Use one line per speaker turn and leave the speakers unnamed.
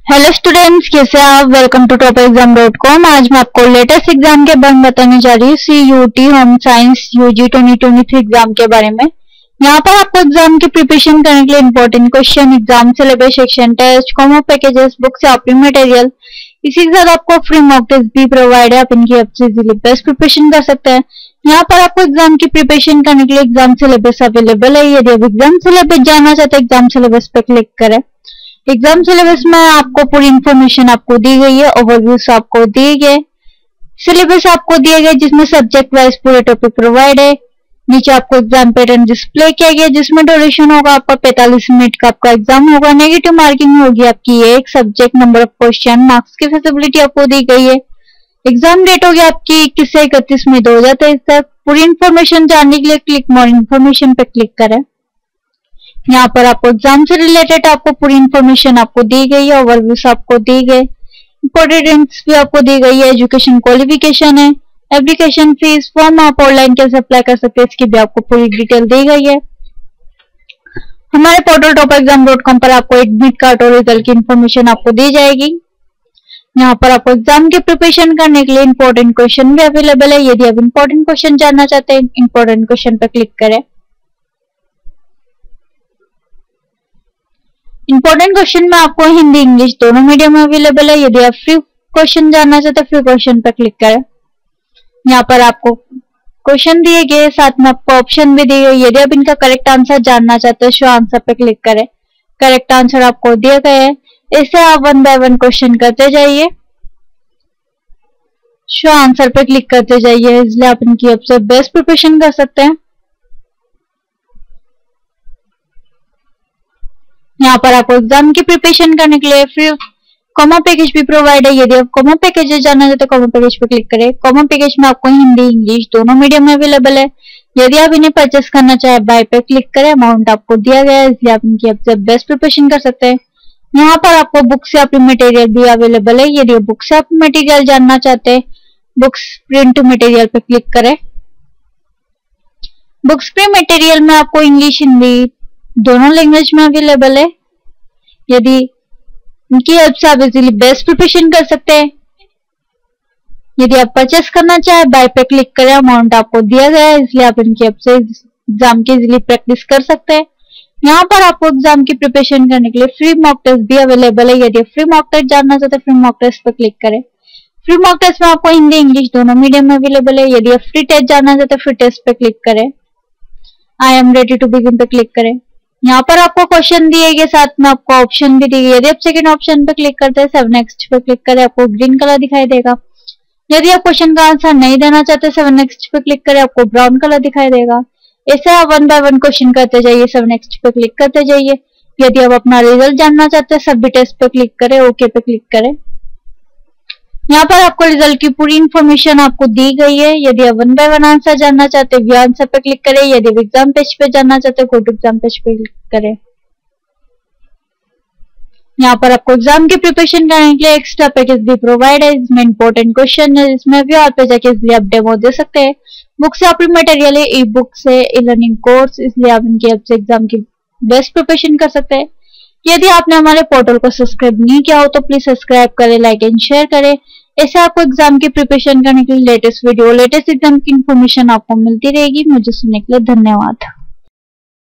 Hello students, कैसे आप? Welcome to topeexam.com। आज मैं आपको लेटेस्ट एग्जाम के बारे में बताने जा रही हूँ, CUT home science UG 2023 exam के बारे में। यहाँ पर आपको एग्जाम की प्रिपरेशन करने के लिए important question, exam syllabus, section test, combo packages, books या मटेरियल, इसी के साथ आपको फ्री मॉक टेस्ट भी प्रोवाइड है। आप इनकी हेल्प से इजीली बेस्ट प्रिपरेशन कर सकते हैं। यहाँ पर आपको एग्जाम की प्रिपरेशन करने के लिए एग्जाम सिलेबस अवेलेबल है। यदि आप एग्जाम सिलेबस जानना चाहते हैं, एग्जाम सिलेबस पे क्लिक करें। एग्जाम सिलेबस में आपको पूरी इंफॉर्मेशन आपको दी गई है, ओवरव्यूज आपको दिए गए, सिलेबस आपको दिए गए जिसमें सब्जेक्ट वाइज पूरे टॉपिक प्रोवाइड है। नीचे आपको एग्जाम पैटर्न डिस्प्ले किया गया जिसमें ड्यूरेशन होगा आपका 45 मिनट का आपका एग्जाम होगा। नेगेटिव मार्किंग होगी आपकी एक subject, number of question, marks की फैसिलिटी आपको दी गई है। एग्जाम डेट होगी आपकी 21 से 31 मई 2023 तक। पूरी इंफॉर्मेशन जानने के लिए क्लिक मोर इन्फॉर्मेशन पे क्लिक करें। यहाँ पर आपको एग्जाम से रिलेटेड आपको पूरी इंफॉर्मेशन आपको दी गई है, ओवरव्यूज आपको दी गई, इंपॉर्टेंट्स भी आपको दी गई है, एजुकेशन क्वालिफिकेशन है, एप्लीकेशन फीस, फॉर्म आप ऑनलाइन कैसे अप्लाई कर सकते हैं इसकी भी आपको पूरी डिटेल दी गई है। हमारे पोर्टल topeexam.com पर आपको एडमिट कार्ड और रिजल्ट की इंफॉर्मेशन आपको दी जाएगी। यहाँ पर आपको एग्जाम की प्रिपरेशन करने के लिए इंपॉर्टेंट क्वेश्चन भी अवेलेबल है। यदि आप इंपॉर्टेंट क्वेश्चन जानना चाहते हैं, इंपॉर्टेंट क्वेश्चन पर क्लिक करें। इंपॉर्टेंट क्वेश्चन में आपको हिंदी इंग्लिश दोनों मीडियम में अवेलेबल है। यदि आप फ्री क्वेश्चन जानना चाहते हैं, फ्री क्वेश्चन पर क्लिक करें। यहाँ पर आपको क्वेश्चन दिए गए, साथ में आपको ऑप्शन भी दिए गए। यदि आप इनका करेक्ट आंसर जानना चाहते हैं, शो आंसर पे क्लिक करें। करेक्ट आंसर आपको दिए गए है, इससे आप 1 बाय 1 क्वेश्चन करते जाइए, शो आंसर पे क्लिक करते जाइए, इसलिए आप इनकी सबसे बेस्ट प्रिपरेशन कर सकते हैं। यहाँ पर आपको एग्जाम की प्रिपरेशन करने के लिए फ्री कॉमो पैकेज भी प्रोवाइड है। यदि आप कॉमो पैकेज जानना चाहते हैं, कॉमो पैकेज पे क्लिक करें। कॉमो पैकेज में आपको हिंदी इंग्लिश दोनों मीडियम में अवेलेबल है। यदि आप इन्हें परचेस करना चाहे, बाय पे क्लिक करें। अमाउंट आपको दिया गया है, इसलिए आप इनकी सबसे बेस्ट प्रिपरेशन कर सकते हैं। यहाँ पर आपको बुक्स या मटेरियल भी अवेलेबल है। यदि बुक्स या मटेरियल जानना चाहते हैं, बुक्स प्रिंट मटेरियल पे क्लिक करें। बुक्स प्रिंट मटेरियल में आपको इंग्लिश हिंदी दोनों लैंग्वेज में अवेलेबल है। यदि इनकी हेल्प से आप इजीली बेस्ट प्रिपरेशन कर सकते हैं। यदि आप परचेस करना चाहे, बाय पे क्लिक करें। अमाउंट आपको दिया गया है, इसलिए आप इनकी हेल्प से एग्जाम की इजीली प्रैक्टिस कर सकते हैं। यहाँ पर आपको एग्जाम की प्रिपरेशन करने के लिए फ्री मॉक टेस्ट भी अवेलेबल है। यदि आप फ्री मॉक टेस्ट जानना चाहते हैं, फ्री मॉक टेस्ट पे क्लिक करें। फ्री मॉक टेस्ट में आपको हिंदी इंग्लिश दोनों मीडियम में अवेलेबल है। यदि आप फ्री टेस्ट जानना चाहते हैं, फ्री टेस्ट पे क्लिक करें। I am ready to begin पे क्लिक करें। यहाँ पर आपको क्वेश्चन दिए गए, साथ में आपको ऑप्शन भी दिए गए। यदि आप सेकंड ऑप्शन पे क्लिक करते हैं, सेव नेक्स्ट पे क्लिक करें, आपको ग्रीन कलर दिखाई देगा। यदि आप क्वेश्चन का आंसर नहीं देना चाहते, सेव नेक्स्ट पे क्लिक करें, आपको ब्राउन कलर दिखाई देगा। ऐसे आप 1 बाय 1 क्वेश्चन करते जाइए, सेव नेक्स्ट पे क्लिक करते जाइए। यदि आप अपना रिजल्ट जानना चाहते हैं, सबमिट टेस्ट पे क्लिक करें, ओके पे क्लिक करें। यहाँ पर आपको रिजल्ट की पूरी इंफॉर्मेशन आपको दी गई है। यदि आप 1 बाय 1 आंसर जानना चाहते हैं, व्यू आंसर पे क्लिक करें। यदि आप एग्जाम पेज पे जानना चाहते हैं, गो टू एग्जाम पेज पे क्लिक करें। यहाँ पर आपको एग्जाम की प्रिपरेशन करने के लिए एक्स्ट्रा पैकेज भी प्रोवाइड है। इसमें इंपॉर्टेंट क्वेश्चन है, जिसमें व्यू आप पे जाके इसलिए आप डेमो दे सकते हैं। बुक्स या मटेरियल है, ई बुक्स है, ई लर्निंग कोर्स, इसलिए आप इनकी हेल्प से एग्जाम की बेस्ट प्रिपरेशन कर सकते हैं। यदि आपने हमारे पोर्टल को सब्सक्राइब नहीं किया हो तो प्लीज सब्सक्राइब करें, लाइक एंड शेयर करें। ऐसे आपको एग्जाम की प्रिपरेशन करने के लिए लेटेस्ट वीडियो, लेटेस्ट एग्जाम की इंफॉर्मेशन आपको मिलती रहेगी। मुझे सुनने के लिए धन्यवाद।